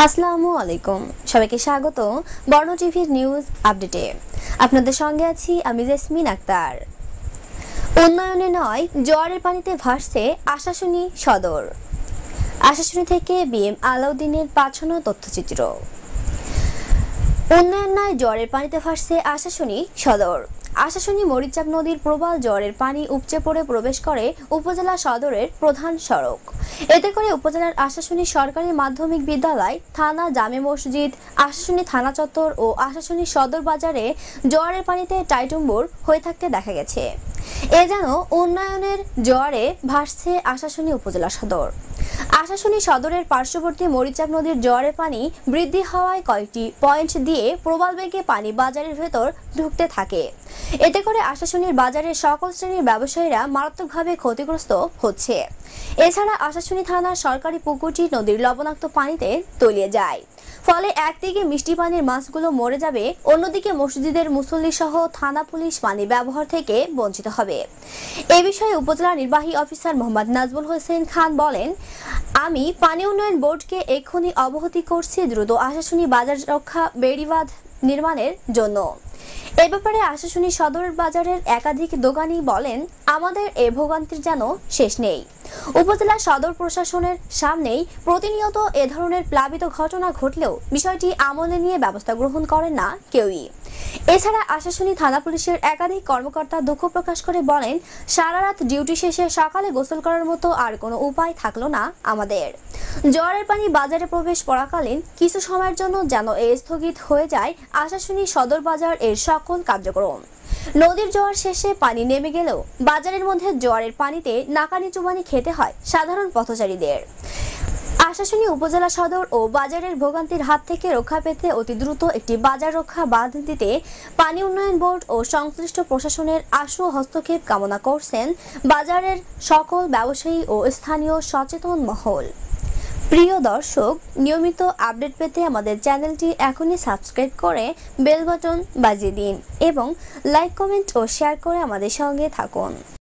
আসসালামু আলাইকুম, সবাইকে স্বাগত বর্ণ টিভির নিউজ আপডেটে। আপনাদের সঙ্গে আছি আমি জেসমিন আক্তার। উন্নয়নে নয়, জোয়ারের পানিতে ভাসছে আশাশুনি সদর। আশাশুনি থেকে বিএম আলাউদ্দিনের পাঠানো তথ্যচিত্র। উন্নয়ন নয়, জোয়ারের পানিতে ভাসছে আশাশুনি সদর। আশাশুনি মরিচাপ নদীর প্রবল জোয়ারের পানি উপচে পড়ে প্রবেশ করে উপজেলা সদরের প্রধান সড়ক। এতে করে উপজেলার আশাশুনি সরকারি মাধ্যমিক বিদ্যালয়, থানা, জামে মসজিদ, আশাশুনি থানা চত্বর ও আশাশুনি সদর বাজারে জোয়ারের পানিতে টাইটুম্বুর হয়ে থাকতে দেখা গেছে। এ যেন উন্নয়নের জোয়ারে ভাসছে আশাশুনি উপজেলা সদর। আশাশুনি সদরের পার্শ্ববর্তী মরিচাপ নদীর জোয়ারের পানি বৃদ্ধি হওয়ায় কয়েকটি পয়েন্ট দিয়ে প্রবল বেগে পানি বাজারের ভেতর ঢুকতে থাকে। এতে করে আশাশুনির বাজারের সকল শ্রেণীর ব্যবসায়ীরা মারাত্মকভাবে ক্ষতিগ্রস্ত হচ্ছে। এছাড়া আশাশুনি থানার সরকারি পুকুরটি নদীর লবণাক্ত পানিতে তলিয়ে যায়। ফলে একদিকে মিষ্টি পানির মাছগুলো মরে যাবে, অন্যদিকে মসজিদের মুসল্লি সহ থানা পুলিশ পানি ব্যবহার থেকে বঞ্চিত হবে। এ বিষয়ে উপজেলা নির্বাহী অফিসার মোহাম্মদ নাজমুল হোসেন খান বলেন, আমি পানি উন্নয়ন বোর্ডকে এক্ষুনি অবহিত করছি দ্রুত আশাশুনি বাজার রক্ষা বেড়িবাঁধ নির্মাণের জন্য। এ ব্যাপারে আশাশুনি সদর বাজারের একাধিক দোকানি বলেন, আমাদের এ ভোগান্তির যেন শেষ নেই। উপজেলা সদর প্রশাসনের সামনেই প্রতিনিয়ত এ ধরনের প্লাবিত ঘটনা ঘটলেও বিষয়টি আমলে নিয়ে ব্যবস্থা গ্রহণ করেন না কেউই। এছাড়া আশাশুনি থানা পুলিশের একাধিক কর্মকর্তা দুঃখ প্রকাশ করে বলেন, সারা রাত ডিউটি শেষে সকালে গোসল করার মতো আর কোনো উপায় থাকলো না আমাদের। জোয়ারের পানি বাজারে প্রবেশ করাকালীন কিছু সময়ের জন্য যেন স্থগিত হয়ে যায় আশাশুনি সদর বাজার এর সকল কার্যক্রম। নদীর জোয়ার শেষে পানি নেমে গেলেও বাজারের মধ্যে জোয়ারের পানিতে নাকানি চুবানি খেতে হয় সাধারণ পথচারীদের। আশাশুনি উপজেলা সদর ও বাজারের ভোগান্তির হাত থেকে রক্ষা পেতে অতি দ্রুত একটি বাজার রক্ষা বাঁধ দিতে পানি উন্নয়ন বোর্ড ও সংশ্লিষ্ট প্রশাসনের আশু হস্তক্ষেপ কামনা করছেন বাজারের সকল ব্যবসায়ী ও স্থানীয় সচেতন মহল। প্রিয় দর্শক, নিয়মিত আপডেট পেতে আমাদের চ্যানেলটি এখনই সাবস্ক্রাইব করে বেল বাটন বাজিয়ে দিন এবং লাইক, কমেন্ট ও শেয়ার করে আমাদের সঙ্গে থাকুন।